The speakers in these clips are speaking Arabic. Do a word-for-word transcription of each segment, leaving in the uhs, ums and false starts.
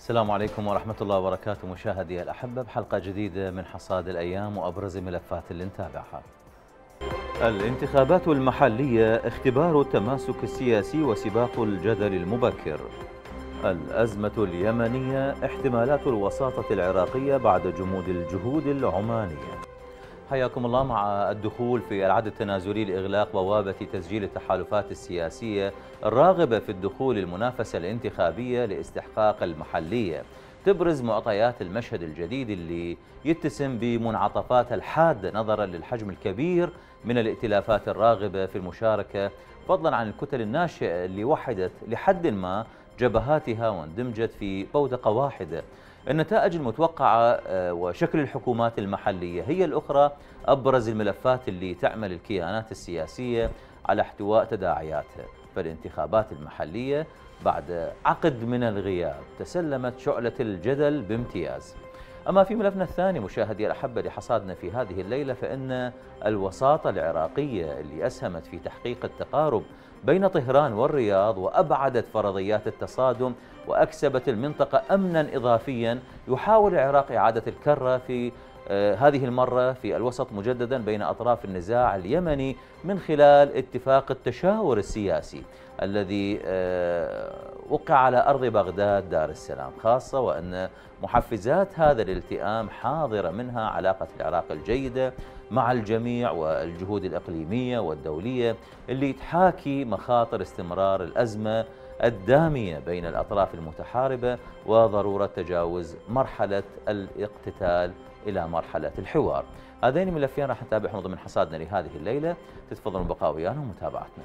السلام عليكم ورحمة الله وبركاته مشاهدي الأحبة بحلقة جديدة من حصاد الأيام وأبرز الملفات اللي نتابعها. الانتخابات المحلية اختبار التماسك السياسي وسباق الجدل المبكر. الأزمة اليمنية احتمالات الوساطة العراقية بعد جمود الجهود العمانية. حياكم الله. مع الدخول في العد التنازلي لإغلاق بوابة تسجيل التحالفات السياسية الراغبة في الدخول المنافسة الانتخابية لاستحقاق المحلية، تبرز معطيات المشهد الجديد اللي يتسم بمنعطفات الحادة نظرا للحجم الكبير من الائتلافات الراغبة في المشاركة، فضلا عن الكتل الناشئة اللي وحدت لحد ما جبهاتها واندمجت في بوتقة واحدة. النتائج المتوقعة وشكل الحكومات المحلية هي الأخرى أبرز الملفات اللي تعمل الكيانات السياسية على احتواء تداعياتها. فالانتخابات المحلية بعد عقد من الغياب تسلمت شعلة الجدل بامتياز. أما في ملفنا الثاني مشاهدي الأحبة لحصادنا في هذه الليلة، فإن الوساطة العراقية اللي أسهمت في تحقيق التقارب بين طهران والرياض وأبعدت فرضيات التصادم وأكسبت المنطقة أمنا إضافيا، يحاول العراق إعادة الكرة في آه هذه المرة في الوسط مجددا بين أطراف النزاع اليمني من خلال اتفاق التشاور السياسي الذي آه وقع على أرض بغداد دار السلام، خاصة وأن محفزات هذا الالتئام حاضرة، منها علاقة العراق الجيدة مع الجميع والجهود الإقليمية والدولية اللي تحاكي مخاطر استمرار الأزمة الدامية بين الأطراف المتحاربة وضرورة تجاوز مرحلة الاقتتال إلى مرحلة الحوار. هذين ملفين راح نتابعهم ضمن حصادنا لهذه الليلة، تتفضلوا البقاء ويانا ومتابعتنا.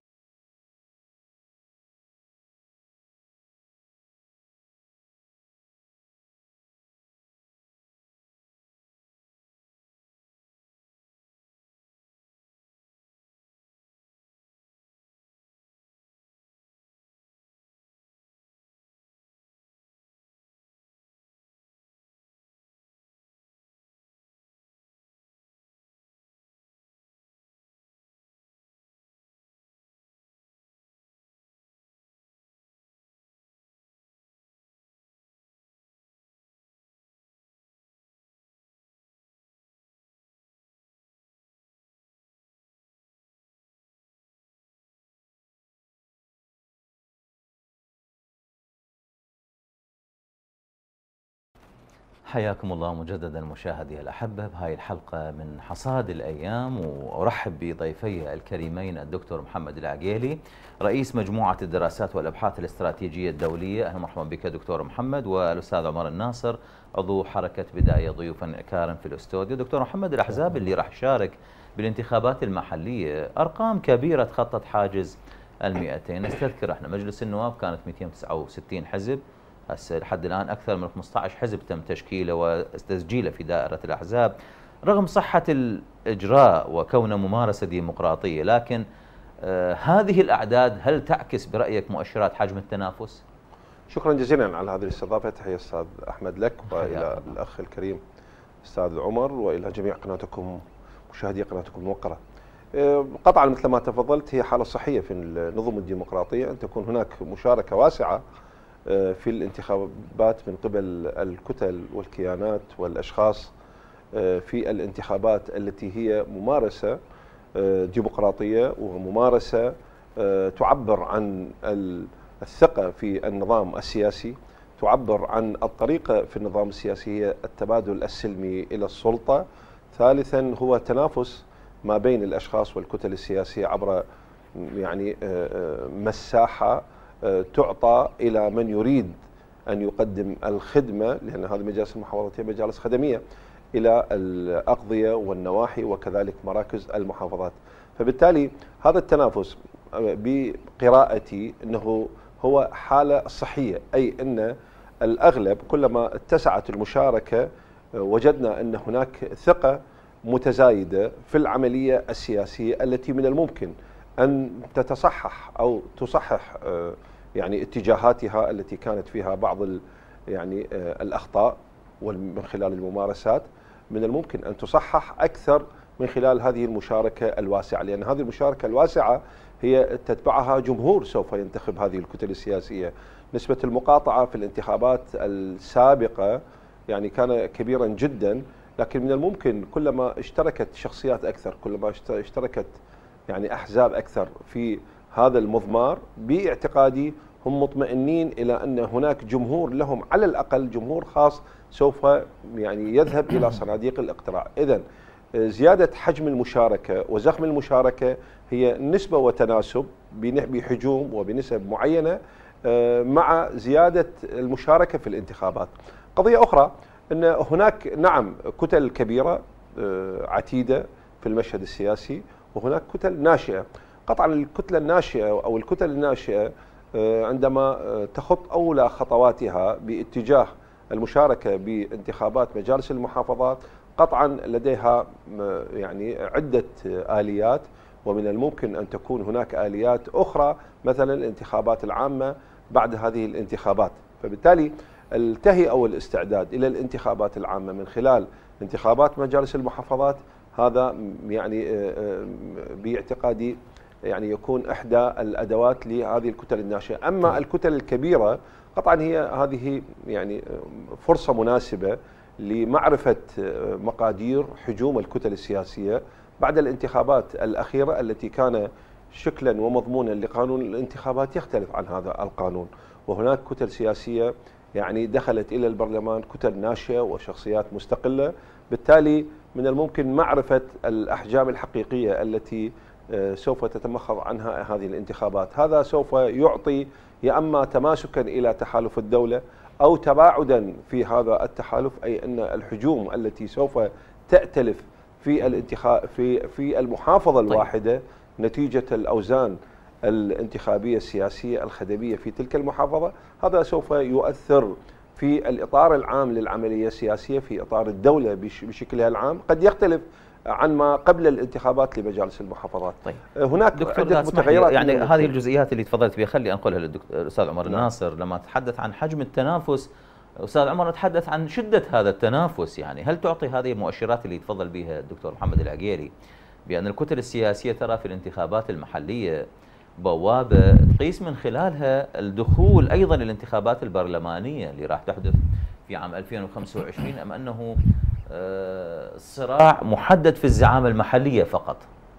حياكم الله مجددا مشاهدي الأحبة بهاي الحلقة من حصاد الأيام، وأرحب بضيفي الكريمين الدكتور محمد العقيلي رئيس مجموعة الدراسات والأبحاث الاستراتيجية الدولية. أهلا ومرحبا بك دكتور محمد. والأستاذ عمر الناصر عضو حركة بداية ضيوفا كارم في الاستوديو. دكتور محمد، الأحزاب اللي راح تشارك بالانتخابات المحلية أرقام كبيرة تخطت حاجز المئتين. نستذكر احنا مجلس النواب كانت مئتين وتسعة وستين حزب، هسه لحد الآن أكثر من خمسة عشر حزب تم تشكيله وتسجيله في دائرة الأحزاب رغم صحة الإجراء وكونه ممارسة ديمقراطية، لكن آه هذه الأعداد هل تعكس برأيك مؤشرات حجم التنافس؟ شكرا جزيلا على هذه الاستضافة. تحية أستاذ أحمد لك وإلى الأخ الكريم أستاذ عمر وإلى جميع قناتكم مشاهدي قناتكم الموقرة. قطعا مثل ما تفضلت، هي حالة صحية في النظم الديمقراطية أن تكون هناك مشاركة واسعة في الانتخابات من قبل الكتل والكيانات والأشخاص في الانتخابات التي هي ممارسة ديمقراطية وممارسة تعبر عن الثقة في النظام السياسي، تعبر عن الطريقة في النظام السياسي هي التبادل السلمي إلى السلطة. ثالثا هو تنافس ما بين الأشخاص والكتل السياسية عبر يعني مساحة تعطى إلى من يريد أن يقدم الخدمة، لأن هذه مجالس المحافظات هي مجالس خدمية، إلى الأقضية والنواحي وكذلك مراكز المحافظات. فبالتالي هذا التنافس بقراءتي أنه هو حالة صحية، أي أن الأغلب كلما اتسعت المشاركة وجدنا أن هناك ثقة متزايدة في العملية السياسية التي من الممكن أن تتصحح أو تصحح يعني اتجاهاتها التي كانت فيها بعض يعني الأخطاء ومن خلال الممارسات، من الممكن أن تصحح أكثر من خلال هذه المشاركة الواسعة، لأن هذه المشاركة الواسعة هي تتبعها جمهور سوف ينتخب هذه الكتل السياسية. نسبة المقاطعة في الانتخابات السابقة يعني كان كبيرا جدا، لكن من الممكن كلما اشتركت شخصيات أكثر، كلما اشتركت يعني أحزاب أكثر في هذا المضمار، باعتقادي هم مطمئنين إلى أن هناك جمهور لهم، على الأقل جمهور خاص سوف يعني يذهب إلى صناديق الاقتراع. إذن زيادة حجم المشاركة وزخم المشاركة هي نسبة وتناسب بحجوم وبنسب معينة مع زيادة المشاركة في الانتخابات. قضية أخرى أن هناك نعم كتل كبيرة عتيدة في المشهد السياسي، وهناك كتل ناشئة. قطعا الكتلة الناشئة أو الكتل الناشئة عندما تخط أولى خطواتها باتجاه المشاركة بانتخابات مجالس المحافظات، قطعا لديها يعني عدة آليات، ومن الممكن أن تكون هناك آليات أخرى مثلا الانتخابات العامة بعد هذه الانتخابات. فبالتالي التهيئة والاستعداد إلى الانتخابات العامة من خلال انتخابات مجالس المحافظات، هذا يعني باعتقادي يعني يكون إحدى الأدوات لهذه الكتل الناشئة. أما الكتل الكبيرة قطعا هي هذه يعني فرصة مناسبة لمعرفة مقادير حجوم الكتل السياسية بعد الانتخابات الأخيرة التي كان شكلا ومضمونا لقانون الانتخابات يختلف عن هذا القانون، وهناك كتل سياسية يعني دخلت إلى البرلمان كتل ناشئة وشخصيات مستقلة، بالتالي من الممكن معرفة الأحجام الحقيقية التي سوف تتمخض عنها هذه الانتخابات. هذا سوف يعطي يا أما تماسكا إلى تحالف الدولة أو تباعدا في هذا التحالف، أي أن الحجوم التي سوف تأتلف في الانتخاب في في المحافظة الواحدة نتيجة الأوزان الانتخابية السياسية الخدمية في تلك المحافظة، هذا سوف يؤثر في الإطار العام للعملية السياسية في إطار الدولة بشكلها العام، قد يختلف عن ما قبل الانتخابات لمجالس المحافظات. طيب. هناك عدة متغيرات يعني هذه الجزئيات اللي تفضلت بها خلي انقلها للدكتور الاستاذ عمر الناصر. لما تحدث عن حجم التنافس استاذ عمر نتحدث عن شده هذا التنافس، يعني هل تعطي هذه المؤشرات اللي تفضل بها الدكتور محمد العقيلي بان الكتل السياسيه ترى في الانتخابات المحليه بوابه تقيس من خلالها الدخول ايضا الانتخابات البرلمانيه اللي راح تحدث في عام ألفين وخمسة وعشرين، ام انه صراع محدد في الزعامة المحلية فقط؟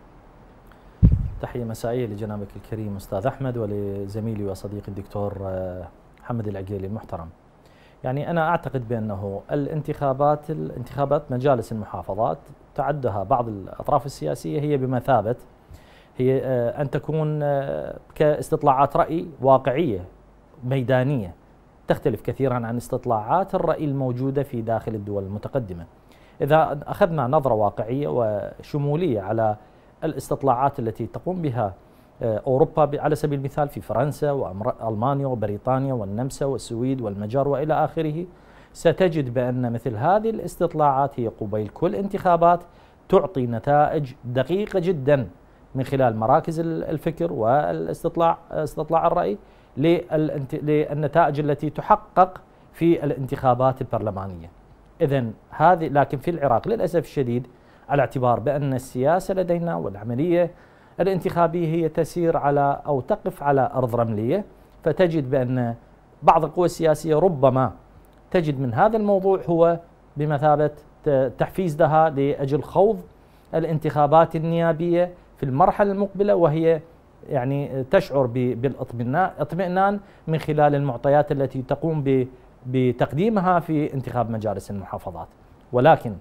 تحية مسائية لجنابك الكريم أستاذ أحمد ولزميلي وصديقي الدكتور محمد العقيلي المحترم. يعني أنا أعتقد بأنه الانتخابات الانتخابات مجالس المحافظات تعدها بعض الأطراف السياسية هي بمثابة هي أن تكون كاستطلاعات رأي واقعية ميدانية، تختلف كثيرا عن استطلاعات الرأي الموجودة في داخل الدول المتقدمة. إذا أخذنا نظرة واقعية وشمولية على الاستطلاعات التي تقوم بها أوروبا على سبيل المثال في فرنسا وألمانيا وبريطانيا والنمسا والسويد والمجر وإلى آخره، ستجد بأن مثل هذه الاستطلاعات هي قبيل كل انتخابات تعطي نتائج دقيقة جدا من خلال مراكز الفكر والاستطلاع استطلاع الرأي للنتائج التي تحقق في الانتخابات البرلمانية. إذن هذه لكن في العراق للأسف الشديد على اعتبار بأن السياسة لدينا والعملية الانتخابية هي تسير على أو تقف على أرض رملية، فتجد بأن بعض القوى السياسية ربما تجد من هذا الموضوع هو بمثابة تحفيز لها لأجل خوض الانتخابات النيابية في المرحلة المقبلة، وهي يعني تشعر بالاطمئنان من خلال المعطيات التي تقوم بتقديمها في انتخاب مجالس المحافظات. ولكن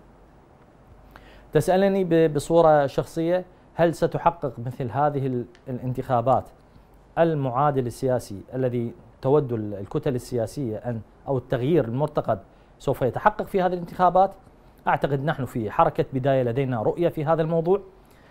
تسألني بصورة شخصية هل ستحقق مثل هذه الانتخابات المعادل السياسي الذي تود الكتل السياسية أن أو التغيير المرتقب سوف يتحقق في هذه الانتخابات؟ أعتقد نحن في حركة بداية لدينا رؤية في هذا الموضوع،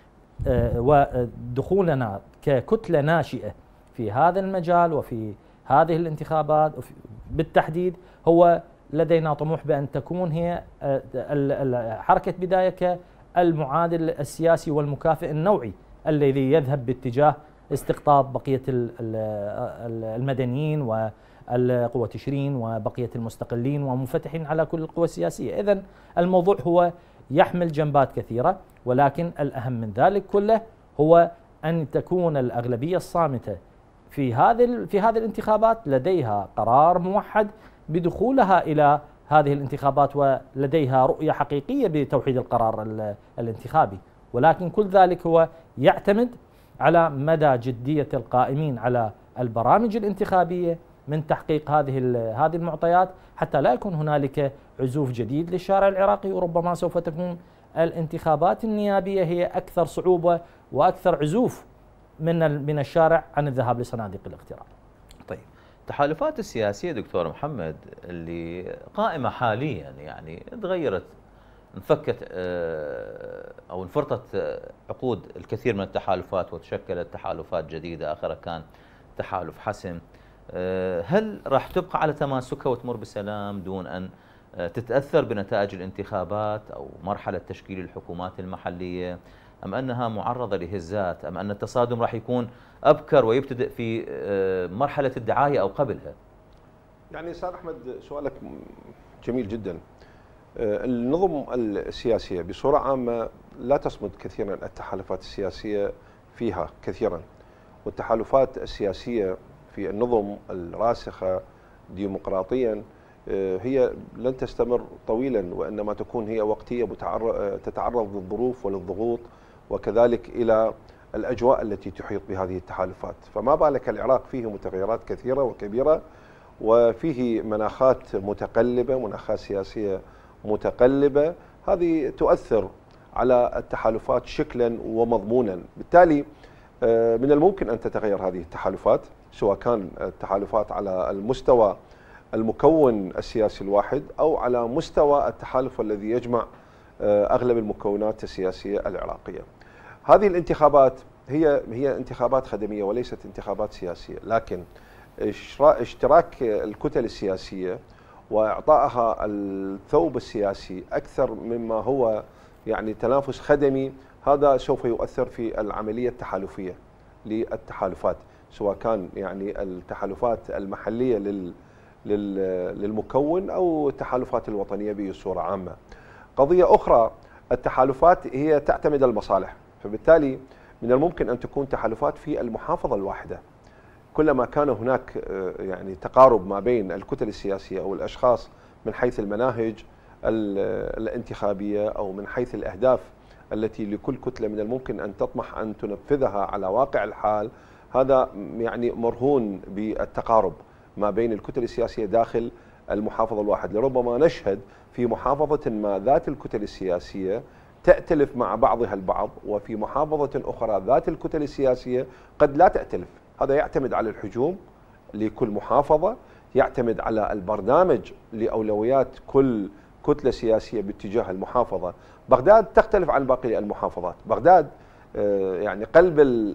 ودخولنا ككتلة ناشئة في هذا المجال وفي هذه الانتخابات بالتحديد هو لدينا طموح بأن تكون هي حركة بداية كالمعادل السياسي والمكافئ النوعي الذي يذهب باتجاه استقطاب بقية المدنيين والقوى تشرين وبقية المستقلين ومنفتحين على كل القوى السياسية. إذن الموضوع هو يحمل جنبات كثيرة، ولكن الأهم من ذلك كله هو أن تكون الأغلبية الصامتة في هذه في هذه الانتخابات لديها قرار موحد بدخولها إلى هذه الانتخابات، ولديها رؤية حقيقية بتوحيد القرار الانتخابي، ولكن كل ذلك هو يعتمد على مدى جدية القائمين على البرامج الانتخابية من تحقيق هذه هذه المعطيات، حتى لا يكون هنالك عزوف جديد للشارع العراقي. وربما سوف تكون الانتخابات النيابية هي أكثر صعوبة وأكثر عزوف من من الشارع عن الذهاب لصناديق الاقتراع. طيب، التحالفات السياسية دكتور محمد اللي قائمة حاليا، يعني تغيرت، انفكت أو انفرطت عقود الكثير من التحالفات وتشكلت تحالفات جديدة، آخرها كان تحالف حسم. هل راح تبقى على تماسكها وتمر بسلام دون أن تتأثر بنتائج الانتخابات أو مرحلة تشكيل الحكومات المحلية، أم أنها معرضة لهزات، أم أن التصادم راح يكون أبكر ويبتدئ في مرحلة الدعاية أو قبلها؟ يعني أستاذ أحمد، سؤالك جميل جدا. النظم السياسية بصورة عامة لا تصمد كثيرا التحالفات السياسية فيها كثيرا، والتحالفات السياسية في النظم الراسخة ديمقراطيا هي لن تستمر طويلا، وإنما تكون هي وقتية تتعرض للظروف وللضغوط وكذلك إلى الأجواء التي تحيط بهذه التحالفات. فما بالك العراق فيه متغيرات كثيرة وكبيرة، وفيه مناخات متقلبة، مناخات سياسية متقلبة، هذه تؤثر على التحالفات شكلا ومضمونا. بالتالي من الممكن أن تتغير هذه التحالفات، سواء كان التحالفات على المستوى المكون السياسي الواحد أو على مستوى التحالف الذي يجمع أغلب المكونات السياسية العراقية. هذه الانتخابات هي هي انتخابات خدمية وليست انتخابات سياسية، لكن اشتراك الكتل السياسية وإعطائها الثوب السياسي أكثر مما هو يعني تنافس خدمي، هذا سوف يؤثر في العملية التحالفية للتحالفات، سواء كان يعني التحالفات المحلية لل للمكون أو التحالفات الوطنية بصورة عامة. قضية أخرى، التحالفات هي تعتمد على المصالح، فبالتالي من الممكن أن تكون تحالفات في المحافظة الواحدة. كلما كان هناك يعني تقارب ما بين الكتل السياسية أو الأشخاص من حيث المناهج الانتخابية أو من حيث الأهداف التي لكل كتلة من الممكن أن تطمح أن تنفذها على واقع الحال، هذا يعني مرهون بالتقارب ما بين الكتل السياسية داخل المحافظة الواحد. لربما نشهد في محافظة ما ذات الكتل السياسية تأتلف مع بعضها البعض، وفي محافظة أخرى ذات الكتل السياسية قد لا تأتلف. هذا يعتمد على الحجوم لكل محافظة، يعتمد على البرنامج لأولويات كل كتلة سياسية باتجاه المحافظة. بغداد تختلف عن باقي المحافظات. بغداد يعني قلب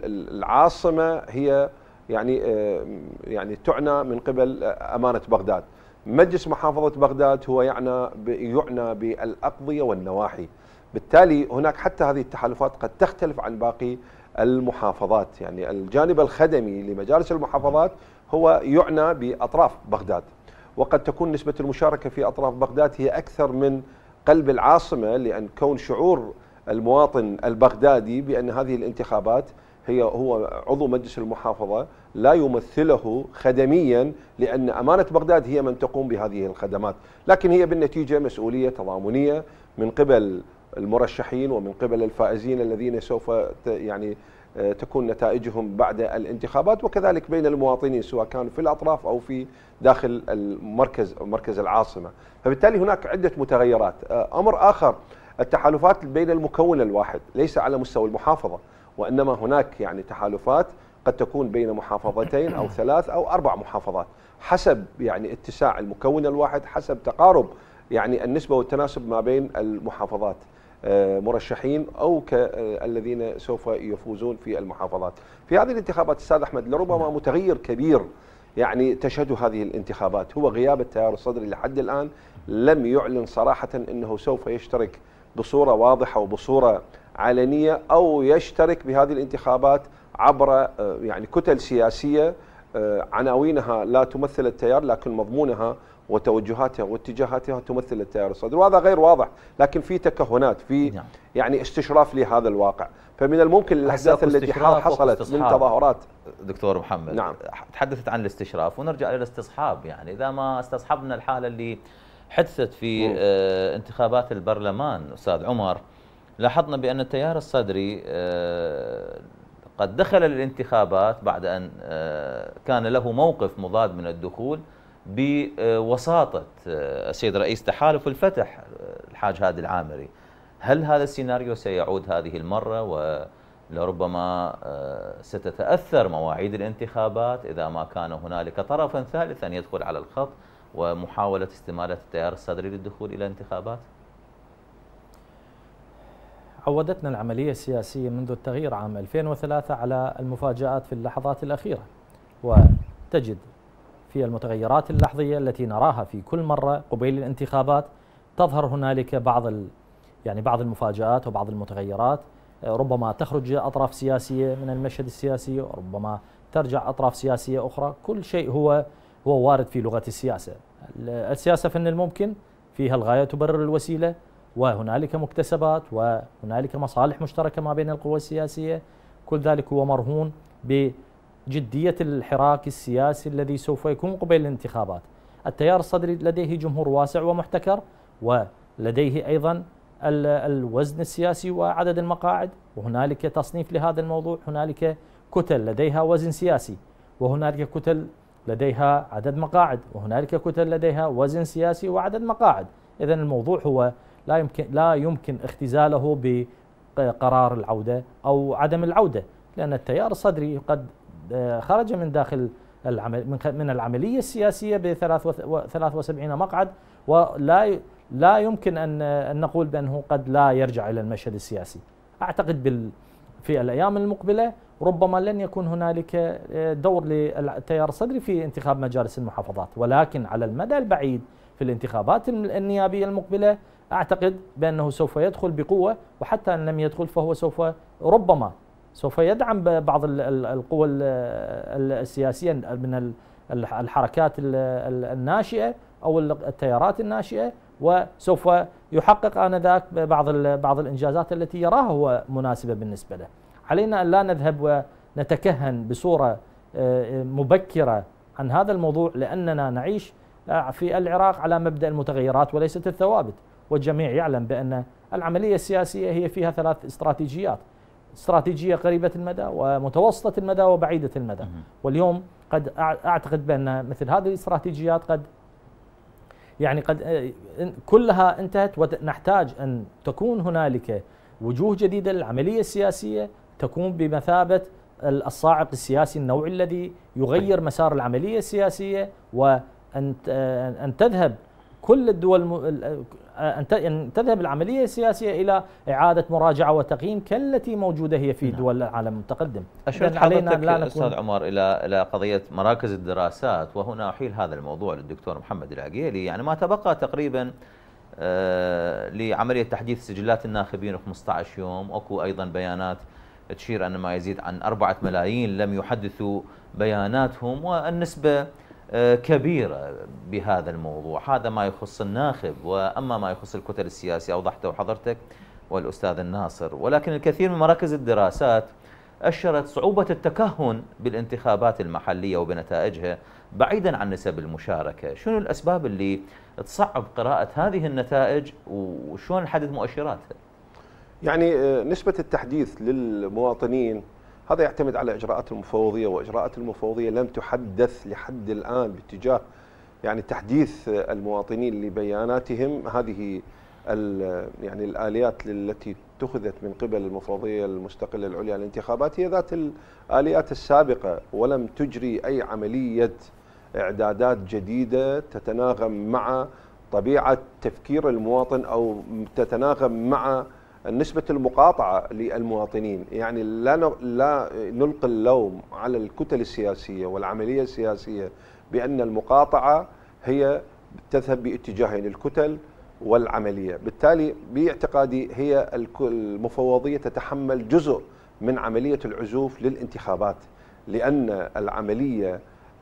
العاصمة هي يعني يعني تعنى من قبل أمانة بغداد. مجلس محافظة بغداد هو يعنى يعنى بالأقضية والنواحي. بالتالي هناك حتى هذه التحالفات قد تختلف عن باقي المحافظات. يعني الجانب الخدمي لمجالس المحافظات هو يعنى بأطراف بغداد، وقد تكون نسبة المشاركة في أطراف بغداد هي أكثر من قلب العاصمة، لأن كون شعور المواطن البغدادي بأن هذه الانتخابات هي هو عضو مجلس المحافظة لا يمثله خدميا، لأن أمانة بغداد هي من تقوم بهذه الخدمات، لكن هي بالنتيجة مسؤولية تضامنية من قبل المرشحين ومن قبل الفائزين الذين سوف يعني تكون نتائجهم بعد الانتخابات، وكذلك بين المواطنين سواء كانوا في الأطراف أو في داخل المركز مركز العاصمة. فبالتالي هناك عدة متغيرات. أمر آخر، التحالفات بين المكون الواحد ليس على مستوى المحافظة، وإنما هناك يعني تحالفات قد تكون بين محافظتين أو ثلاث أو أربع محافظات حسب يعني اتساع المكون الواحد، حسب تقارب يعني النسبة والتناسب ما بين المحافظات، مرشحين أو الذين سوف يفوزون في المحافظات. في هذه الانتخابات أستاذ أحمد لربما متغير كبير يعني تشهده هذه الانتخابات هو غياب التيار الصدري. لحد الآن لم يعلن صراحة أنه سوف يشترك بصورة واضحة وبصورة علنية أو يشترك بهذه الانتخابات عبر يعني كتل سياسية عناوينها لا تمثل التيار لكن مضمونها وتوجهاتها واتجاهاتها تمثل التيار الصدري، وهذا غير واضح، لكن في تكهنات، في نعم. يعني استشراف لهذا الواقع. فمن الممكن الاحداث التي حصلت من تظاهرات. دكتور محمد، نعم. تحدثت عن الاستصراف ونرجع الى الاستصحاب. يعني اذا ما استصحبنا الحاله اللي حدثت في آه انتخابات البرلمان استاذ عمر، لاحظنا بان التيار الصدري آه قد دخل الانتخابات بعد ان آه كان له موقف مضاد من الدخول بوساطه آه السيد رئيس تحالف الفتح الحاج هادي العامري. هل هذا السيناريو سيعود هذه المرة، ولربما ستتأثر مواعيد الانتخابات إذا ما كان هنالك طرفا ثالثا يدخل على الخط ومحاولة استمالة التيار الصدري للدخول إلى انتخابات؟ عودتنا العملية السياسية منذ التغيير عام ألفين وثلاثة على المفاجآت في اللحظات الأخيرة، وتجد في المتغيرات اللحظية التي نراها في كل مرة قبيل الانتخابات تظهر هنالك بعض ال يعني بعض المفاجآت وبعض المتغيرات. ربما تخرج أطراف سياسية من المشهد السياسي، وربما ترجع أطراف سياسية أخرى. كل شيء هو هو وارد في لغة السياسة. السياسة فن الممكن، فيها الغاية تبرر الوسيلة، وهنالك مكتسبات وهنالك مصالح مشتركة ما بين القوى السياسية. كل ذلك هو مرهون بجدية الحراك السياسي الذي سوف يكون قبيل الانتخابات. التيار الصدري لديه جمهور واسع ومحتكر، ولديه أيضا الوزن السياسي وعدد المقاعد، وهنالك تصنيف لهذا الموضوع. هنالك كتل لديها وزن سياسي، وهنالك كتل لديها عدد مقاعد، وهنالك كتل لديها وزن سياسي وعدد مقاعد. إذن الموضوع هو لا يمكن لا يمكن اختزاله بقرار العودة أو عدم العودة، لأن التيار الصدري قد خرج من داخل العمل من العملية السياسية ب ثلاثة وسبعين مقعد، ولا لا يمكن أن نقول بأنه قد لا يرجع إلى المشهد السياسي. أعتقد بال في الأيام المقبلة ربما لن يكون هنالك دور للتيار الصدري في انتخاب مجالس المحافظات، ولكن على المدى البعيد في الانتخابات النيابية المقبلة أعتقد بأنه سوف يدخل بقوة، وحتى أن لم يدخل فهو سوف ربما سوف يدعم بعض القوى السياسية من الحركات الناشئة أو التيارات الناشئة، وسوف يحقق آنذاك بعض بعض الإنجازات التي يراها هو مناسبة بالنسبة له. علينا أن لا نذهب ونتكهن بصورة مبكرة عن هذا الموضوع، لأننا نعيش في العراق على مبدأ المتغيرات وليست الثوابت، والجميع يعلم بأن العملية السياسية هي فيها ثلاث استراتيجيات: استراتيجية قريبة المدى ومتوسطة المدى وبعيدة المدى. واليوم قد أعتقد بأن مثل هذه الاستراتيجيات قد يعني قد كلها انتهت، ونحتاج أن تكون هنالك وجوه جديدة للعملية السياسية تكون بمثابة الصاعق السياسي النوعي الذي يغير مسار العملية السياسية، وأن أن تذهب كل الدول أن تذهب العملية السياسية إلى إعادة مراجعة وتقييم كالتي موجودة هي في دول العالم المتقدم. أشرت حضرتك أستاذ عمر إلى إلى قضية مراكز الدراسات، وهنا أحيل هذا الموضوع للدكتور محمد العقيلي. يعني ما تبقى تقريبا آه لعملية تحديث سجلات الناخبين خمسة عشر يوم. أكو أيضا بيانات تشير أن ما يزيد عن أربعة ملايين لم يحدثوا بياناتهم، والنسبة كبيرة بهذا الموضوع. هذا ما يخص الناخب، وأما ما يخص الكتل السياسية أوضحته حضرتك والأستاذ الناصر. ولكن الكثير من مراكز الدراسات أشرت صعوبة التكهن بالانتخابات المحلية وبنتائجها بعيدا عن نسب المشاركة. شنو الأسباب اللي تصعب قراءة هذه النتائج، وشلون نحدد مؤشراتها؟ يعني نسبة التحديث للمواطنين هذا يعتمد على إجراءات المفوضية، وإجراءات المفوضية لم تحدث لحد الآن باتجاه يعني تحديث المواطنين لبياناتهم. هذه يعني الآليات التي اتخذت من قبل المفوضية المستقلة العليا للانتخابات هي ذات الآليات السابقة، ولم تجري أي عملية إعدادات جديدة تتناغم مع طبيعة تفكير المواطن أو تتناغم مع نسبة المقاطعة للمواطنين. يعني لا لا نلقي اللوم على الكتل السياسية والعملية السياسية بأن المقاطعة هي تذهب باتجاهين، الكتل والعملية. بالتالي باعتقادي هي المفوضية تتحمل جزء من عملية العزوف للانتخابات، لأن العملية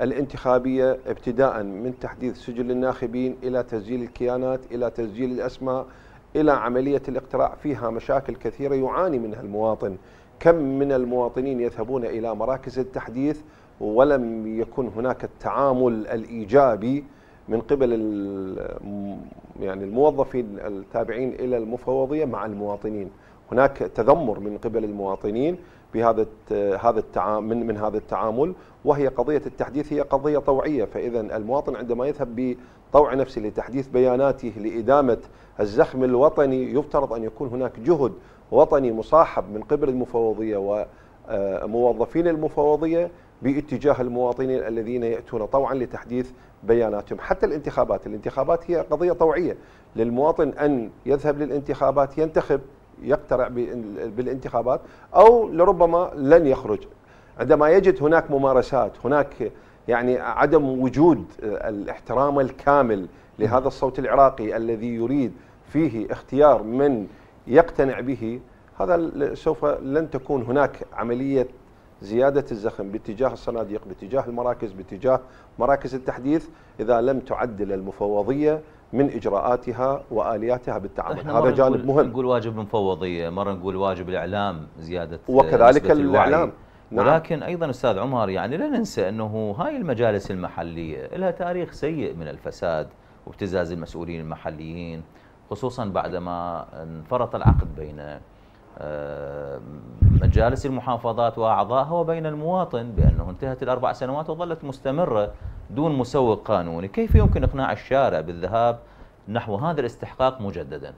الانتخابية ابتداء من تحديث سجل الناخبين إلى تسجيل الكيانات إلى تسجيل الأسماء إلى عملية الاقتراع، فيها مشاكل كثيرة يعاني منها المواطن. كم من المواطنين يذهبون إلى مراكز التحديث ولم يكن هناك التعامل الإيجابي من قبل يعني الموظفين التابعين إلى المفوضية مع المواطنين. هناك تذمر من قبل المواطنين بهذا هذا التعامل من من هذا التعامل، وهي قضية التحديث هي قضية طوعية. فإذا المواطن عندما يذهب بطوع نفسه لتحديث بياناته لإدامة الزخم الوطني، يفترض أن يكون هناك جهد وطني مصاحب من قبل المفوضية وموظفين المفوضية باتجاه المواطنين الذين يأتون طوعا لتحديث بياناتهم. حتى الانتخابات، الانتخابات هي قضية طوعية للمواطن أن يذهب للانتخابات، ينتخب، يقترع بالانتخابات، أو لربما لن يخرج. عندما يجد هناك ممارسات، هناك يعني عدم وجود الاحترام الكامل لهذا الصوت العراقي الذي يريد فيه اختيار من يقتنع به، هذا سوف لن تكون هناك عملية زيادة الزخم باتجاه الصناديق، باتجاه المراكز، باتجاه مراكز التحديث، إذا لم تعدل المفوضية من إجراءاتها وآلياتها بالتعامل. هذا جانب مهم. نقول واجب المفوضية، مرة نقول واجب الإعلام، زيادة وكذلك الإعلام. نعم. ولكن أيضا أستاذ عمر يعني لا ننسى أنه هاي المجالس المحلية لها تاريخ سيء من الفساد وابتزاز المسؤولين المحليين، خصوصا بعدما انفرط العقد بين مجالس المحافظات وأعضائها وبين المواطن بأنه انتهت الأربع سنوات وظلت مستمرة دون مسوق قانوني. كيف يمكن إقناع الشارع بالذهاب نحو هذا الاستحقاق مجددا؟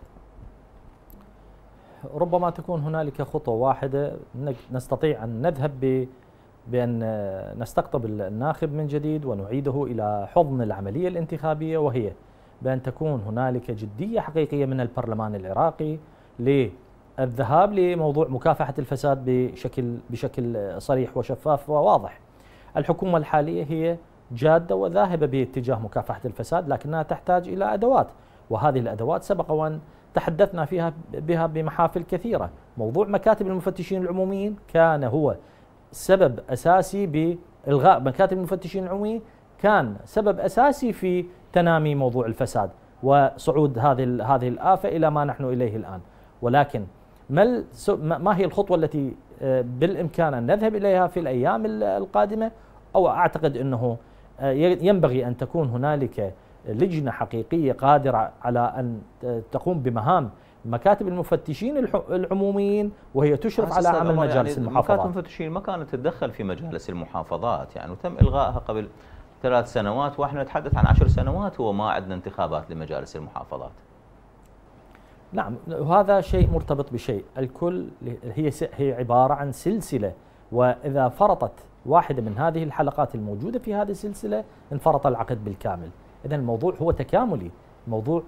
ربما تكون هنالك خطوة واحدة نستطيع أن نذهب بأن نستقطب الناخب من جديد ونعيده إلى حضن العملية الانتخابية، وهي بأن تكون هنالك جدية حقيقية من البرلمان العراقي للذهاب لموضوع مكافحة الفساد بشكل بشكل صريح وشفاف وواضح. الحكومة الحالية هي جادة وذاهبة باتجاه مكافحة الفساد، لكنها تحتاج إلى أدوات، وهذه الأدوات سبق وأن تحدثنا فيها بها بمحافل كثيرة. موضوع مكاتب المفتشين العموميين كان هو سبب أساسي بإلغاء مكاتب المفتشين العموميين، كان سبب أساسي في تنامي موضوع الفساد وصعود هذه هذه الآفة إلى ما نحن إليه الآن. ولكن ما ما هي الخطوة التي بالإمكان أن نذهب إليها في الأيام القادمة؟ أو أعتقد أنه ينبغي أن تكون هنالك لجنة حقيقية قادرة على أن تقوم بمهام مكاتب المفتشين العموميين، وهي تشرف على عمل مجالس يعني المحافظات. مكاتب المفتشين ما كانت تتدخل في مجالس المحافظات يعني، وتم إلغائها قبل ثلاث سنوات، واحنا نتحدث عن عشر سنوات هو ما عندنا انتخابات لمجالس المحافظات. نعم، وهذا شيء مرتبط بشيء، الكل هي هي عبارة عن سلسلة، وإذا فرطت واحدة من هذه الحلقات الموجودة في هذه السلسلة انفرط العقد بالكامل. إذن الموضوع هو تكاملي، موضوع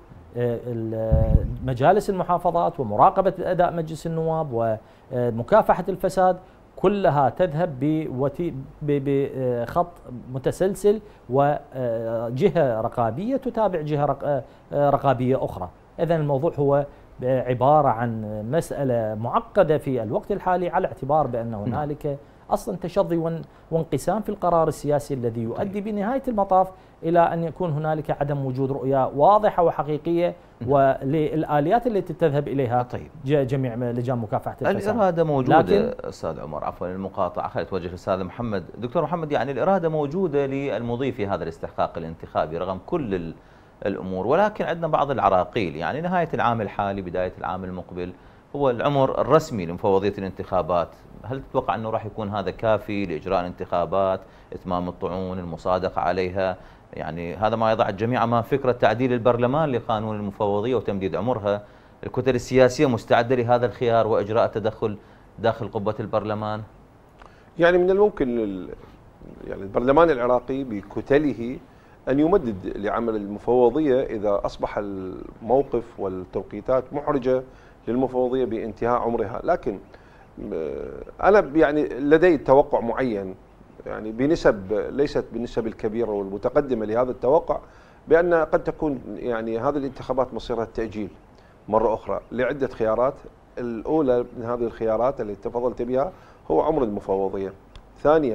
مجالس المحافظات ومراقبة أداء مجلس النواب ومكافحة الفساد كلها تذهب بخط متسلسل، وجهة رقابية تتابع جهة رقابية أخرى. إذن الموضوع هو عبارة عن مسألة معقدة في الوقت الحالي، على اعتبار بأن هنالك أصلا تشظي وانقسام في القرار السياسي الذي يؤدي بنهاية المطاف إلى أن يكون هنالك عدم وجود رؤية واضحة وحقيقية وللآليات التي تذهب إليها طيب. جميع لجان مكافحة الفساد. الإرادة موجودة لكن أستاذ عمر، عفوا المقاطعة، خلينا نتوجه للأستاذ محمد. دكتور محمد، يعني الإرادة موجودة للمضي في هذا الاستحقاق الانتخابي رغم كل الأمور، ولكن عندنا بعض العراقيل، يعني نهاية العام الحالي بداية العام المقبل هو العمر الرسمي لمفوضية الانتخابات. هل تتوقع أنه راح يكون هذا كافي لإجراء الانتخابات، إتمام الطعون، المصادقة عليها؟ يعني هذا ما يضع الجميع أمام فكرة تعديل البرلمان لقانون المفوضية وتمديد عمرها. الكتل السياسية مستعدة لهذا الخيار وإجراء التدخل داخل قبة البرلمان؟ يعني من الممكن يعني البرلمان العراقي بكتله أن يمدد لعمل المفوضية إذا أصبح الموقف والتوقيتات محرجة للمفوضية بانتهاء عمرها. لكن أنا يعني لدي توقع معين، يعني بنسب ليست بالنسب الكبيرة والمتقدمة لهذا التوقع، بأن قد تكون يعني هذه الانتخابات مصيرها التأجيل مرة أخرى لعدة خيارات. الأولى من هذه الخيارات التي تفضلت بها هو عمر المفوضية. ثانيا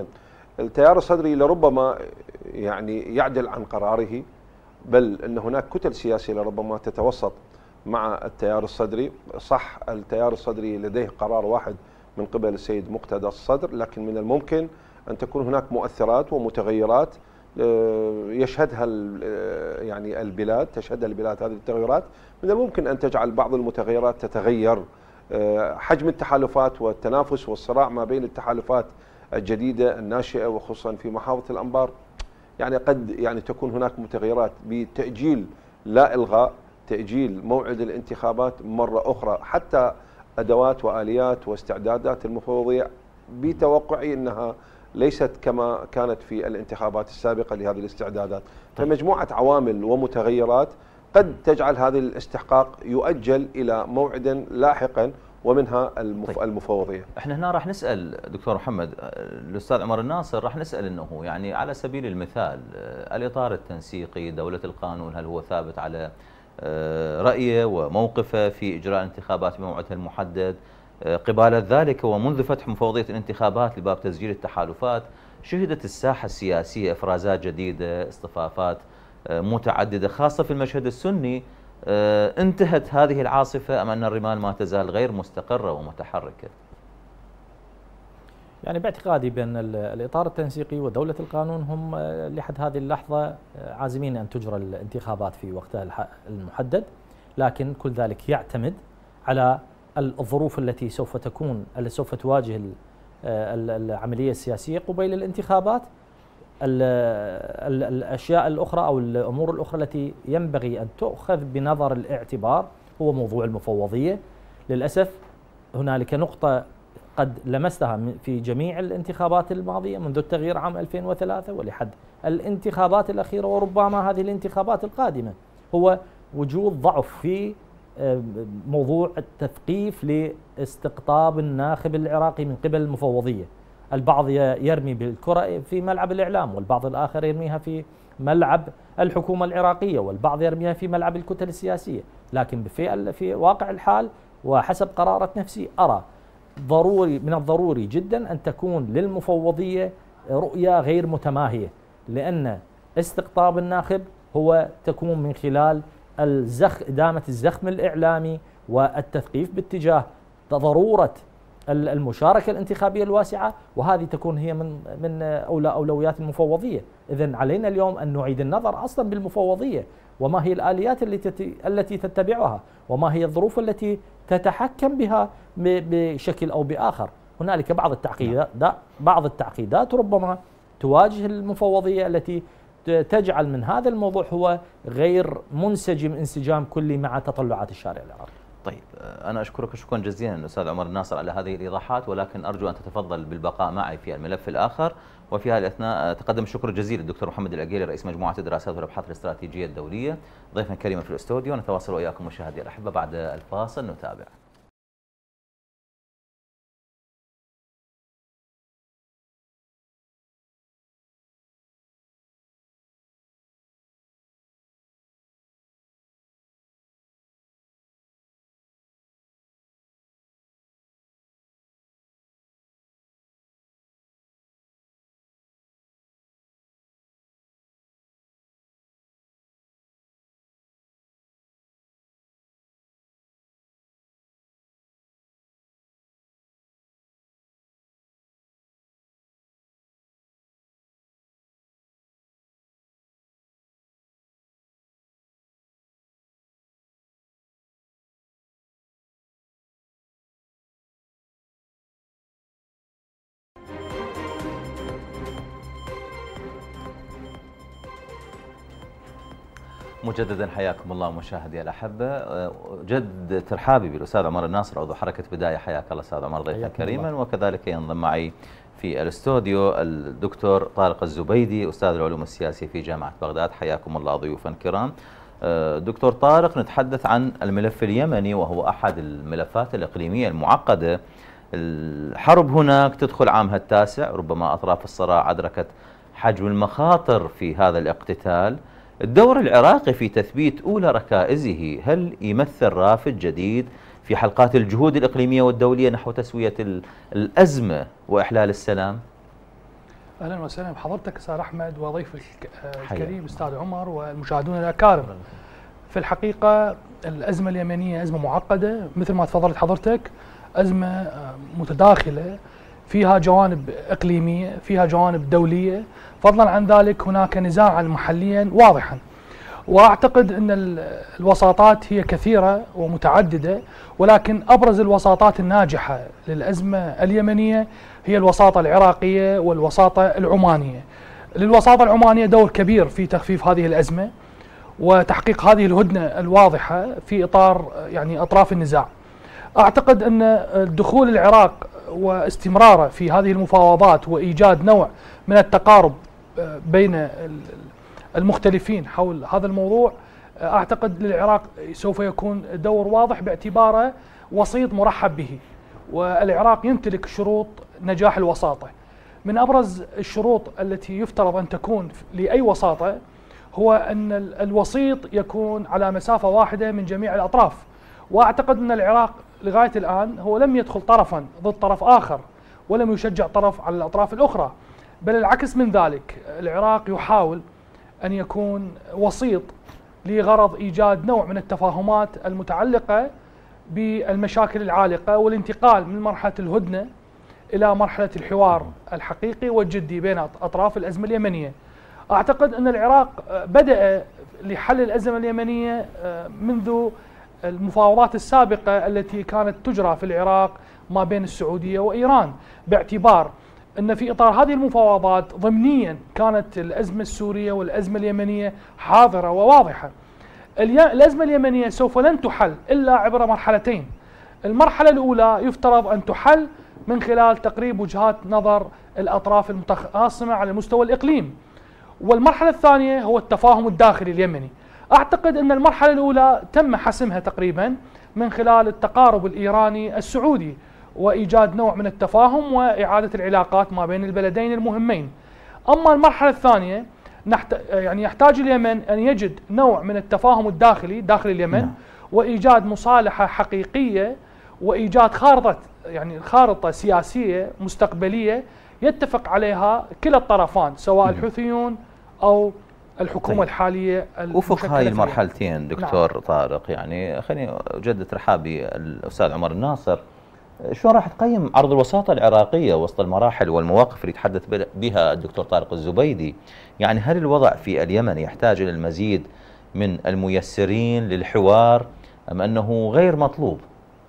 التيار الصدري لربما يعني يعدل عن قراره، بل أن هناك كتل سياسية لربما تتوسط مع التيار الصدري. صح التيار الصدري لديه قرار واحد من قبل السيد مقتدى الصدر، لكن من الممكن أن تكون هناك مؤثرات ومتغيرات يشهدها يعني البلاد تشهدها البلاد هذه التغيرات. من الممكن أن تجعل بعض المتغيرات تتغير. حجم التحالفات والتنافس والصراع ما بين التحالفات الجديدة الناشئة وخصوصا في محافظة الأنبار، يعني قد يعني تكون هناك متغيرات بتأجيل لا إلغاء، تأجيل موعد الانتخابات مرة أخرى، حتى أدوات وآليات واستعدادات المفوضية بتوقعي أنها ليست كما كانت في الانتخابات السابقة لهذه الاستعدادات. فمجموعة عوامل ومتغيرات قد تجعل هذا الاستحقاق يؤجل إلى موعد لاحقا، ومنها المف... طيب. المفوضية. احنا هنا راح نسأل دكتور محمد الأستاذ عمر الناصر، راح نسأل أنه يعني على سبيل المثال الإطار التنسيقي دولة القانون هل هو ثابت على رأيه وموقفه في إجراء الانتخابات بموعدها المحدد؟ قبالة ذلك ومنذ فتح مفوضية الانتخابات لباب تسجيل التحالفات شهدت الساحة السياسية إفرازات جديدة، اصطفافات متعددة خاصة في المشهد السني. انتهت هذه العاصفة أم أن الرمال ما تزال غير مستقرة ومتحركة؟ يعني باعتقادي بأن الإطار التنسيقي ودولة القانون هم لحد هذه اللحظة عازمين أن تجرى الانتخابات في وقتها المحدد، لكن كل ذلك يعتمد على الظروف التي سوف تكون التي سوف تواجه العملية السياسية قبيل الانتخابات. الأشياء الأخرى أو الأمور الأخرى التي ينبغي أن تؤخذ بنظر الاعتبار هو موضوع المفوضية. للأسف هنالك نقطة قد لمستها في جميع الانتخابات الماضية منذ التغيير عام ألفين وثلاثة ولحد الانتخابات الأخيرة وربما هذه الانتخابات القادمة، هو وجود ضعف في موضوع التثقيف لاستقطاب الناخب العراقي من قبل المفوضية. البعض يرمي بالكرة في ملعب الإعلام، والبعض الآخر يرميها في ملعب الحكومة العراقية، والبعض يرميها في ملعب الكتل السياسية. لكن في في واقع الحال وحسب قرارة نفسي أرى ضروري من الضروري جدا أن تكون للمفوضية رؤية غير متماهية، لأن استقطاب الناخب هو تكون من خلال الزخ إدامة الزخم الإعلامي والتثقيف باتجاه ضرورة المشاركة الانتخابية الواسعة، وهذه تكون هي من من أولى أولويات المفوضية. إذن علينا اليوم أن نعيد النظر أصلا بالمفوضية، وما هي الآليات التي التي تتبعها، وما هي الظروف التي تتحكم بها بشكل أو بآخر. هنالك بعض التعقيدات بعض التعقيدات ربما تواجه المفوضية التي تجعل من هذا الموضوع هو غير منسجم انسجام كلي مع تطلعات الشارع العراقي. طيب أنا أشكرك شكرا جزيلا الأستاذ عمر الناصر على هذه الإيضاحات، ولكن أرجو أن تتفضل بالبقاء معي في الملف الآخر. وفي هذه الأثناء تقدم الشكر الجزيل للدكتور محمد العقيلي رئيس مجموعة الدراسات والأبحاث الاستراتيجية الدولية ضيفا كريما في الاستوديو. نتواصل وإياكم مشاهدي الأحبة بعد الفاصل نتابع. مجددا حياكم الله مشاهدي الأحبة، جد ترحابي بالأستاذ عمر الناصر عضو حركة بداية. حياك الله أستاذ عمر ضيفا كريما. وكذلك ينضم معي في الاستوديو الدكتور طارق الزبيدي أستاذ العلوم السياسية في جامعة بغداد. حياكم الله ضيوفا كرام. دكتور طارق، نتحدث عن الملف اليمني وهو أحد الملفات الإقليمية المعقدة. الحرب هناك تدخل عامها التاسع، ربما أطراف الصراع أدركت حجم المخاطر في هذا الاقتتال. الدور العراقي في تثبيت أولى ركائزه هل يمثل رافد جديد في حلقات الجهود الإقليمية والدولية نحو تسوية الأزمة وإحلال السلام؟ اهلا وسهلا بحضرتك استاذ احمد وضيفك الكريم استاذ عمر والمشاهدون الاكارم. في الحقيقه الازمه اليمنيه ازمه معقده مثل ما تفضلت حضرتك، ازمه متداخله فيها جوانب اقليميه، فيها جوانب دوليه، فضلا عن ذلك هناك نزاعا محليا واضحا. واعتقد ان الوساطات هي كثيره ومتعدده، ولكن ابرز الوساطات الناجحه للازمه اليمنيه هي الوساطه العراقيه والوساطه العمانيه. للوساطه العمانيه دور كبير في تخفيف هذه الازمه وتحقيق هذه الهدنه الواضحه في اطار يعني اطراف النزاع. اعتقد ان دخول العراق واستمراره في هذه المفاوضات وايجاد نوع من التقارب بين المختلفين حول هذا الموضوع، اعتقد للعراق سوف يكون دور واضح باعتباره وسيط مرحب به، والعراق يمتلك شروط نجاح الوساطه. من ابرز الشروط التي يفترض ان تكون لاي وساطه هو ان الوسيط يكون على مسافه واحده من جميع الاطراف، واعتقد ان العراق لغايه الان هو لم يدخل طرفا ضد طرف اخر ولم يشجع طرف على الاطراف الاخرى، بل العكس من ذلك، العراق يحاول أن يكون وسيط لغرض إيجاد نوع من التفاهمات المتعلقة بالمشاكل العالقة والانتقال من مرحلة الهدنة إلى مرحلة الحوار الحقيقي والجدي بين أطراف الأزمة اليمنية. أعتقد أن العراق بدأ لحل الأزمة اليمنية منذ المفاوضات السابقة التي كانت تجرى في العراق ما بين السعودية وإيران، باعتبار أن في إطار هذه المفاوضات ضمنيا كانت الأزمة السورية والأزمة اليمنية حاضرة وواضحة. الأزمة اليمنية سوف لن تحل إلا عبر مرحلتين. المرحلة الأولى يفترض أن تحل من خلال تقريب وجهات نظر الأطراف المتخاصمة على مستوى الإقليم، والمرحلة الثانية هو التفاهم الداخلي اليمني. أعتقد أن المرحلة الأولى تم حسمها تقريبا من خلال التقارب الإيراني السعودي وإيجاد نوع من التفاهم وإعادة العلاقات ما بين البلدين المهمين. أما المرحلة الثانية نحت... يعني يحتاج اليمن أن يجد نوع من التفاهم الداخلي داخل اليمن نعم. وإيجاد مصالحة حقيقية وإيجاد خارطة يعني خارطة سياسية مستقبلية يتفق عليها كلا الطرفان سواء نعم. الحوثيون أو الحكومة طيب. الحالية وفق هاي المرحلتين دكتور نعم. طارق، يعني خليني أجدد رحابي الأستاذ عمر الناصر، شو راح تقيم عرض الوساطة العراقية وسط المراحل والمواقف اللي يتحدث بها الدكتور طارق الزبيدي؟ يعني هل الوضع في اليمن يحتاج إلى المزيد من الميسرين للحوار أم أنه غير مطلوب؟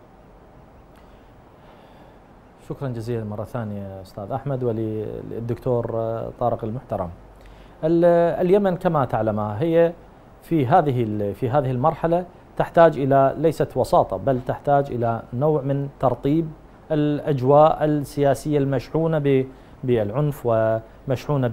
شكرا جزيلا مرة ثانية أستاذ أحمد وللدكتور طارق المحترم. اليمن كما تعلم هي في هذه في هذه المرحلة تحتاج إلى ليست وساطة بل تحتاج إلى نوع من ترطيب الأجواء السياسية المشحونة بالعنف ومشحونة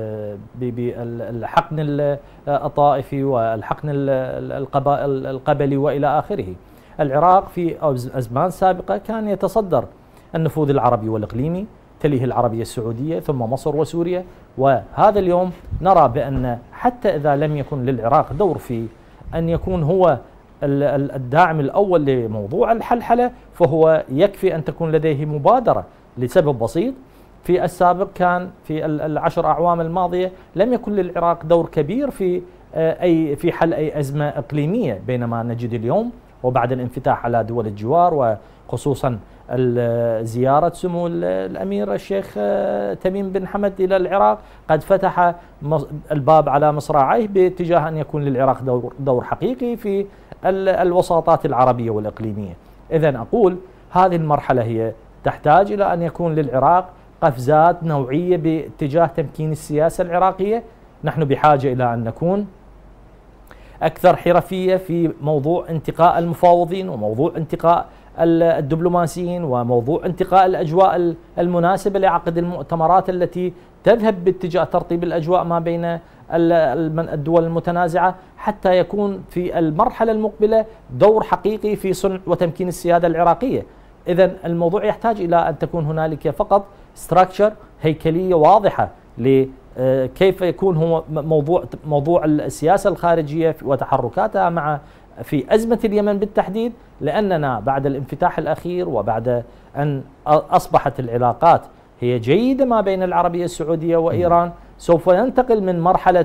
بالحقن الطائفي والحقن القبلي وإلى آخره. العراق في أزمان سابقة كان يتصدر النفوذ العربي والإقليمي، تليه العربية السعودية ثم مصر وسوريا، وهذا اليوم نرى بأن حتى إذا لم يكن للعراق دور في أن يكون هو الداعم الأول لموضوع الحلحلة، فهو يكفي أن تكون لديه مبادرة لسبب بسيط. في السابق كان في العشر أعوام الماضية لم يكن للعراق دور كبير في أي في حل أي أزمة إقليمية، بينما نجد اليوم وبعد الانفتاح على دول الجوار وخصوصا زيارة سمو الأمير الشيخ تميم بن حمد إلى العراق قد فتح الباب على مصراعيه باتجاه أن يكون للعراق دور, دور حقيقي في الوساطات العربية والإقليمية. إذن أقول هذه المرحلة هي تحتاج إلى أن يكون للعراق قفزات نوعية باتجاه تمكين السياسة العراقية. نحن بحاجة إلى أن نكون أكثر حرفية في موضوع انتقاء المفاوضين وموضوع انتقاء الدبلوماسيين وموضوع انتقاء الأجواء المناسبة لعقد المؤتمرات التي تذهب باتجاه ترطيب الأجواء ما بين الدول المتنازعة، حتى يكون في المرحلة المقبلة دور حقيقي في صنع وتمكين السيادة العراقية. إذن الموضوع يحتاج إلى أن تكون هنالك فقط ستراكشر، هيكلية واضحة لكيف يكون هو موضوع موضوع السياسة الخارجية وتحركاتها مع في أزمة اليمن بالتحديد، لأننا بعد الانفتاح الأخير وبعد أن أصبحت العلاقات هي جيدة ما بين العربية السعودية وإيران، سوف ينتقل من مرحلة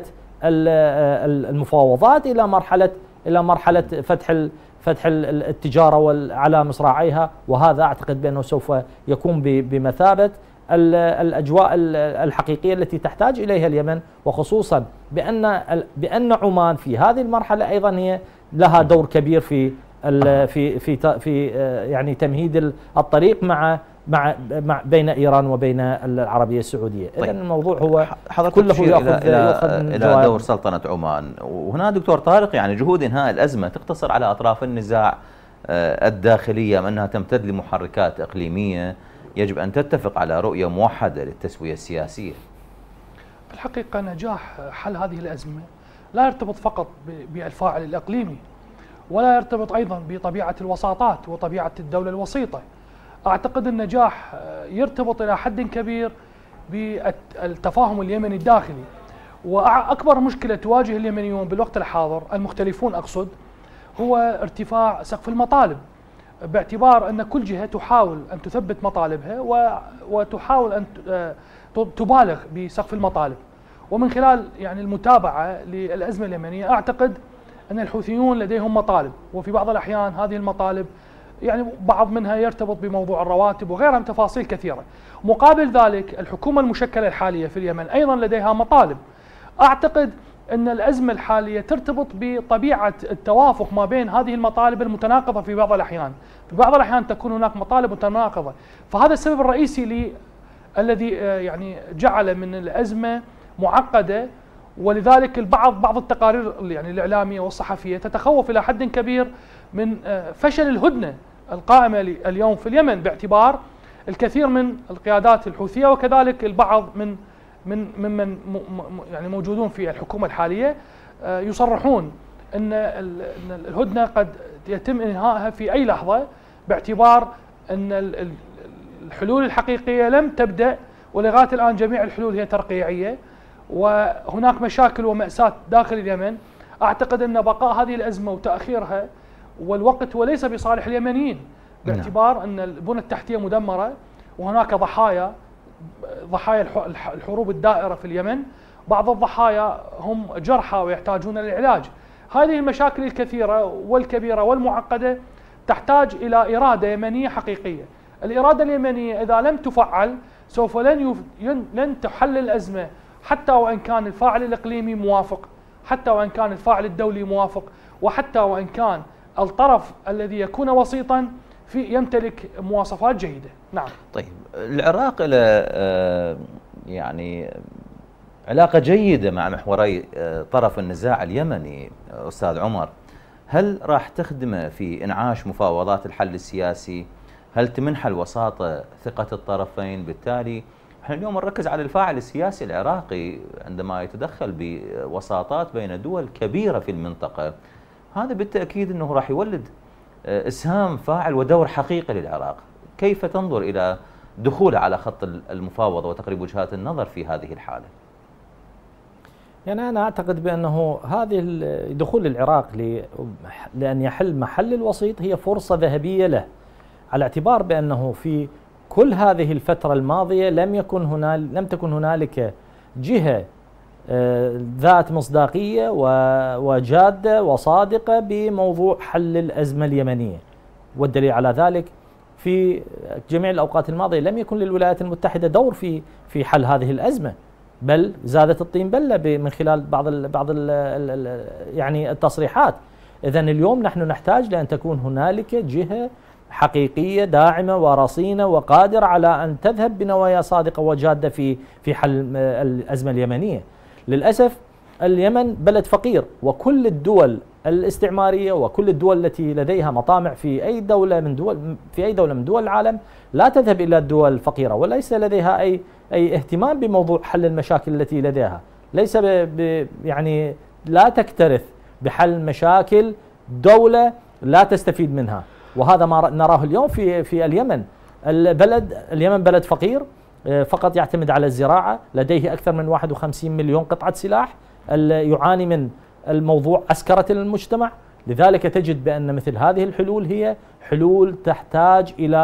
المفاوضات إلى مرحلة إلى مرحلة فتح فتح التجارة على مصراعيها، وهذا أعتقد بأنه سوف يكون بمثابة الأجواء الحقيقية التي تحتاج إليها اليمن، وخصوصا بأن بأن عمان في هذه المرحلة أيضا هي لها دور كبير في في في في يعني تمهيد الطريق مع مع مع بين ايران وبين العربيه السعوديه. طيب. اذا الموضوع هو كله ياخذ الى, إلى دور سلطنه عمان. وهنا دكتور طارق، يعني جهود انهاء الازمه تقتصر على اطراف النزاع الداخليه، من انها تمتد لمحركات اقليميه يجب ان تتفق على رؤيه موحده للتسويه السياسيه. في الحقيقه نجاح حل هذه الازمه لا يرتبط فقط بالفاعل الاقليمي، ولا يرتبط ايضا بطبيعه الوساطات وطبيعه الدوله الوسيطه. أعتقد النجاح يرتبط إلى حد كبير بالتفاهم اليمني الداخلي، وأكبر مشكلة تواجه اليمنيون بالوقت الحاضر المختلفون أقصد هو ارتفاع سقف المطالب، باعتبار أن كل جهة تحاول أن تثبت مطالبها وتحاول أن تبالغ بسقف المطالب. ومن خلال يعني المتابعة للأزمة اليمنية أعتقد أن الحوثيون لديهم مطالب، وفي بعض الأحيان هذه المطالب يعني بعض منها يرتبط بموضوع الرواتب وغيرها من تفاصيل كثيرة. مقابل ذلك الحكومة المشكلة الحالية في اليمن أيضا لديها مطالب. أعتقد أن الأزمة الحالية ترتبط بطبيعة التوافق ما بين هذه المطالب المتناقضة في بعض الأحيان. في بعض الأحيان تكون هناك مطالب متناقضة، فهذا السبب الرئيسي لي الذي يعني جعل من الأزمة معقدة. ولذلك البعض بعض التقارير يعني الإعلامية والصحفية تتخوف إلى حد كبير من فشل الهدنة القائمة اليوم في اليمن، باعتبار الكثير من القيادات الحوثية وكذلك البعض من من ممن يعني موجودون في الحكومة الحالية يصرحون أن الهدنة قد يتم إنهائها في أي لحظة، باعتبار أن الحلول الحقيقية لم تبدأ، ولغاية الآن جميع الحلول هي ترقيعية، وهناك مشاكل ومأساة داخل اليمن. أعتقد أن بقاء هذه الأزمة وتأخيرها والوقت وليس بصالح اليمنيين، باعتبار أن البنى التحتية مدمرة وهناك ضحايا ضحايا الحروب الدائرة في اليمن. بعض الضحايا هم جرحى ويحتاجون للعلاج. هذه المشاكل الكثيرة والكبيرة والمعقدة تحتاج إلى إرادة يمنية حقيقية. الإرادة اليمنية إذا لم تفعل سوف لن لن تحل الأزمة، حتى وإن كان الفاعل الإقليمي موافق، حتى وإن كان الفاعل الدولي موافق، وحتى وإن كان الطرف الذي يكون وسيطا في يمتلك مواصفات جيدة. نعم. طيب، العراق له يعني علاقة جيدة مع محوري طرف النزاع اليمني أستاذ عمر، هل راح تخدمه في إنعاش مفاوضات الحل السياسي؟ هل تمنح الوساطة ثقة الطرفين؟ بالتالي احنا اليوم نركز على الفاعل السياسي العراقي عندما يتدخل بوساطات بين دول كبيرة في المنطقة، هذا بالتأكيد أنه راح يولد إسهام فاعل ودور حقيقي للعراق. كيف تنظر إلى دخوله على خط المفاوضة وتقريب وجهات النظر في هذه الحالة؟ يعني أنا أعتقد بأنه هذه دخول العراق لأن يحل محل الوسيط هي فرصة ذهبية له، على اعتبار بأنه في كل هذه الفترة الماضية لم يكن هنالك لم تكن هنالك جهة ذات مصداقية وجادة وصادقة بموضوع حل الأزمة اليمنية. والدليل على ذلك في جميع الأوقات الماضية لم يكن للولايات المتحدة دور في في حل هذه الأزمة، بل زادت الطين بلة من خلال بعض ال بعض ال يعني التصريحات. إذن اليوم نحن نحتاج لأن تكون هنالك جهة حقيقية داعمة ورصينة وقادرة على أن تذهب بنوايا صادقة وجادة في في حل الأزمة اليمنية. للأسف اليمن بلد فقير، وكل الدول الاستعمارية وكل الدول التي لديها مطامع في أي دولة من دول في أي دولة من دول العالم لا تذهب إلى الدول الفقيرة، وليس لديها أي أي اهتمام بموضوع حل المشاكل التي لديها، ليس ب ب يعني لا تكترث بحل مشاكل دولة لا تستفيد منها. وهذا ما نراه اليوم في في اليمن. البلد اليمن بلد فقير فقط يعتمد على الزراعة، لديه أكثر من واحد وخمسين مليون قطعة سلاح، يعاني من الموضوع عسكرة المجتمع. لذلك تجد بأن مثل هذه الحلول هي حلول تحتاج إلى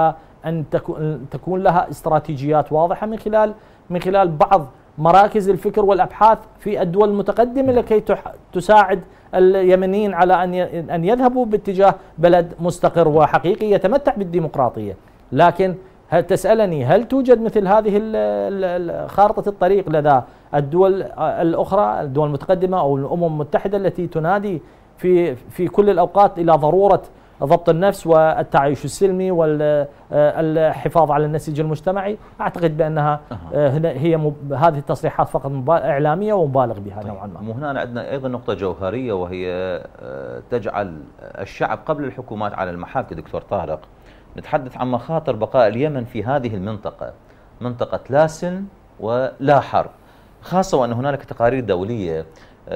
أن تكون لها استراتيجيات واضحة من خلال من خلال بعض مراكز الفكر والأبحاث في الدول المتقدمة لكي تساعد اليمنيين على أن أن يذهبوا باتجاه بلد مستقر وحقيقي يتمتع بالديمقراطية. لكن هل تسألني هل توجد مثل هذه خارطة الطريق لدى الدول الأخرى، الدول المتقدمة أو الأمم المتحدة التي تنادي في في كل الأوقات إلى ضرورة ضبط النفس والتعايش السلمي والحفاظ على النسيج المجتمعي؟ أعتقد بأنها هي هذه التصريحات فقط إعلامية ومبالغ بها نوعا ما. وهنا عندنا أيضا نقطة جوهرية وهي تجعل الشعب قبل الحكومات على المحك. دكتور طارق، نتحدث عن مخاطر بقاء اليمن في هذه المنطقة، منطقة لا سلم ولا حرب، خاصة وأن هنالك تقارير دولية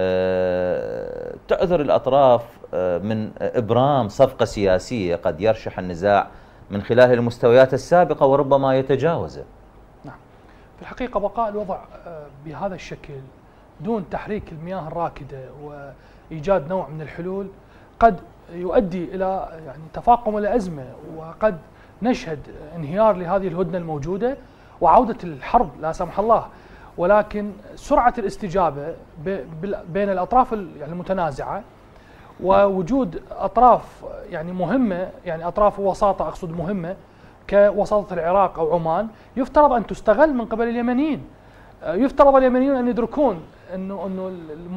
تعذر الأطراف من إبرام صفقة سياسية قد يرشح النزاع من خلال المستويات السابقة وربما يتجاوزه. نعم، في الحقيقة بقاء الوضع بهذا الشكل دون تحريك المياه الراكدة وإيجاد نوع من الحلول قد يؤدي إلى يعني تفاقم الأزمة، وقد نشهد انهيار لهذه الهدنة الموجودة وعودة الحرب لا سمح الله. ولكن سرعة الاستجابة بين الأطراف المتنازعة ووجود أطراف يعني مهمة، يعني أطراف وساطة أقصد مهمة كوساطة العراق أو عمان، يفترض أن تستغل من قبل اليمنيين. يفترض اليمنيون أن يدركون أنه أنه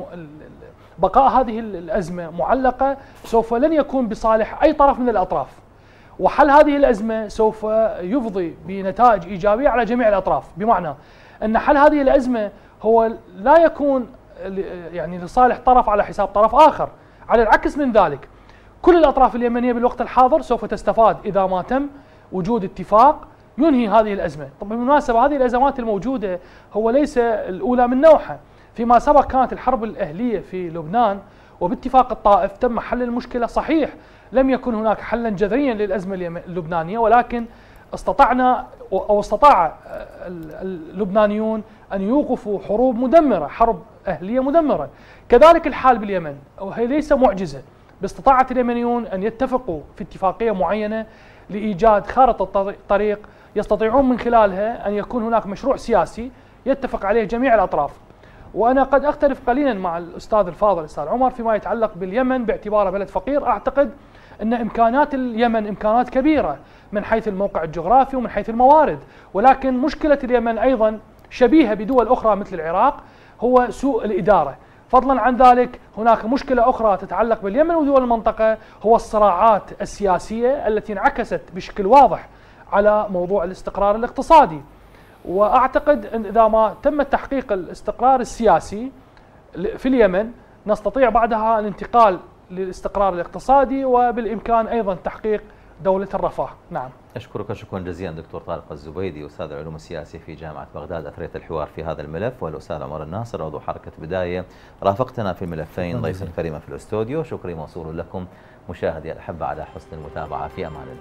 بقاء هذه الأزمة معلقة سوف لن يكون بصالح أي طرف من الأطراف، وحل هذه الأزمة سوف يفضي بنتائج إيجابية على جميع الأطراف، بمعنى أن حل هذه الأزمة هو لا يكون يعني لصالح طرف على حساب طرف آخر. على العكس من ذلك، كل الأطراف اليمنية بالوقت الحاضر سوف تستفاد إذا ما تم وجود اتفاق ينهي هذه الأزمة. طبعا بالمناسبة هذه الأزمات الموجودة هو ليس الأولى من نوعها. فيما سبق كانت الحرب الأهلية في لبنان وباتفاق الطائف تم حل المشكلة، صحيح لم يكن هناك حلا جذريا للأزمة اللبنانية، ولكن استطعنا أو استطاع اللبنانيون أن يوقفوا حروب مدمرة، حرب أهلية مدمرة. كذلك الحال باليمن، وهي ليس معجزة، باستطاعة اليمنيون أن يتفقوا في اتفاقية معينة لإيجاد خارطة طريق يستطيعون من خلالها أن يكون هناك مشروع سياسي يتفق عليه جميع الأطراف. وأنا قد أختلف قليلا مع الأستاذ الفاضل الأستاذ عمر فيما يتعلق باليمن باعتباره بلد فقير. أعتقد أن إمكانات اليمن إمكانات كبيرة من حيث الموقع الجغرافي ومن حيث الموارد، ولكن مشكلة اليمن أيضا شبيهة بدول أخرى مثل العراق هو سوء الإدارة. فضلا عن ذلك هناك مشكلة أخرى تتعلق باليمن ودول المنطقة، هو الصراعات السياسية التي انعكست بشكل واضح على موضوع الاستقرار الاقتصادي. وأعتقد أن إذا ما تم تحقيق الاستقرار السياسي في اليمن نستطيع بعدها الانتقال للاستقرار الاقتصادي، وبالإمكان أيضا تحقيق دولة الرفاه. نعم. أشكرك شكرا جزيلا دكتور طارق الزبيدي، أستاذ العلوم السياسية في جامعة بغداد، أثريت الحوار في هذا الملف، والأستاذ عمر الناصر عضو حركة بداية رافقتنا في الملفين ضيفا كريما في الاستوديو. شكري موصول لكم مشاهدي الأحبة على حسن المتابعة، في أمان الله.